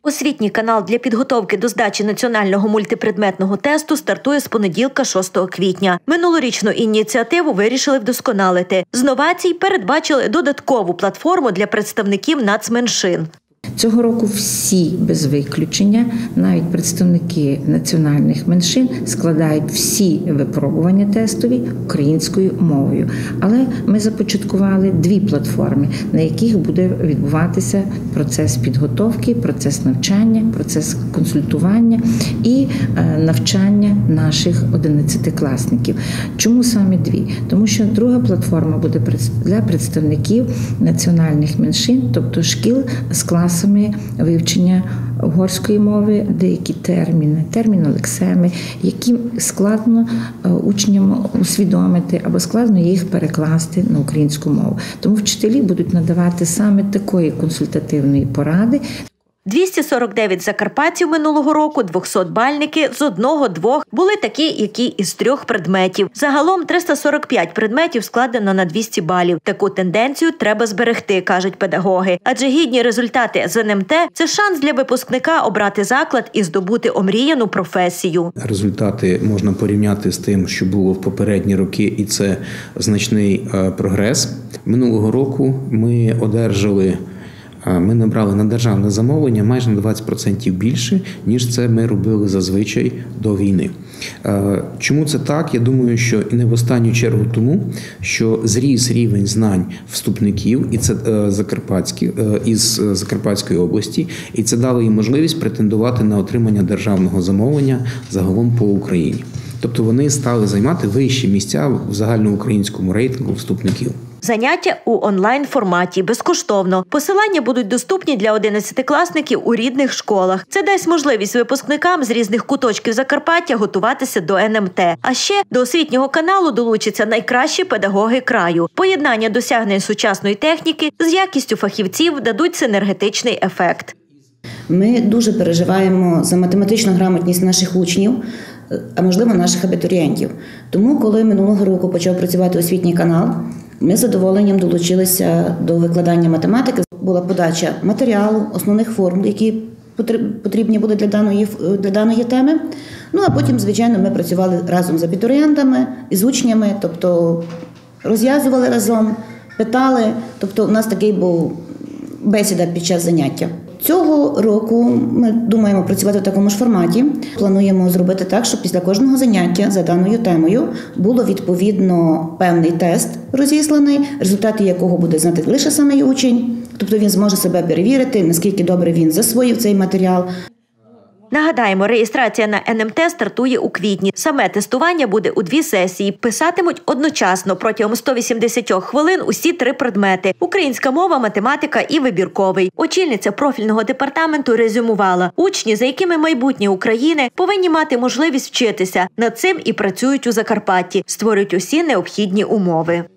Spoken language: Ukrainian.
Освітній канал для підготовки до здачі національного мультипредметного тесту стартує з понеділка 6 квітня. Минулорічну ініціативу вирішили вдосконалити. З новацій передбачили додаткову платформу для представників нацменшин. Цього року всі, без виключення, навіть представники національних меншин, складають всі випробування тестові українською мовою. Але ми започаткували дві платформи, на яких буде відбуватися процес підготовки, процес навчання, процес консультування і навчання наших 11-класників. Чому саме дві? Тому що друга платформа буде для представників національних меншин, тобто шкіл з класами вивчення угорської мови, деякі терміни, лексеми, які складно учням усвідомити або складно їх перекласти на українську мову. Тому вчителі будуть надавати саме такої консультативної поради. 249 закарпатців минулого року, 200-бальники з 1-2 були такі, які із 3 предметів. Загалом 345 предметів складено на 200 балів. Таку тенденцію треба зберегти, кажуть педагоги. Адже гідні результати з НМТ – це шанс для випускника обрати заклад і здобути омріяну професію. Результати можна порівняти з тим, що було в попередні роки, і це значний прогрес. Минулого року ми набрали на державне замовлення майже на 20% більше, ніж це ми робили зазвичай до війни. Чому це так? Я думаю, що і не в останню чергу тому, що зріс рівень знань вступників, і це із Закарпатської області, і це дало їм можливість претендувати на отримання державного замовлення загалом по Україні. Тобто вони стали займати вищі місця в загальноукраїнському рейтингу вступників. Заняття у онлайн-форматі, безкоштовно. Посилання будуть доступні для 11-класників у рідних школах. Це дасть можливість випускникам з різних куточків Закарпаття готуватися до НМТ. А ще до освітнього каналу долучаться найкращі педагоги краю. Поєднання досягнень сучасної техніки з якістю фахівців дадуть синергетичний ефект. Ми дуже переживаємо за математичну грамотність наших учнів, а можливо наших абітурієнтів. Тому, коли минулого року почав працювати освітній канал, ми з задоволенням долучилися до викладання математики. Була подача матеріалу, основних формул, які потрібні були для даної теми. Ну, а потім, звичайно, ми працювали разом з абітурієнтами, із учнями, тобто розв'язували разом, питали. Тобто у нас такий був бесіда під час заняття. Цього року ми думаємо працювати в такому ж форматі. Плануємо зробити так, щоб після кожного заняття за даною темою було відповідно певний тест розісланий, результати якого буде знати лише самий учень. Тобто він зможе себе перевірити, наскільки добре він засвоїв цей матеріал. Нагадаємо, реєстрація на НМТ стартує у квітні. Саме тестування буде у 2 сесії. Писатимуть одночасно протягом 180 хвилин усі 3 предмети – українська мова, математика і вибірковий. Очільниця профільного департаменту резюмувала: учні, за якими майбутнє України, повинні мати можливість вчитися. Над цим і працюють у Закарпатті, створюють усі необхідні умови.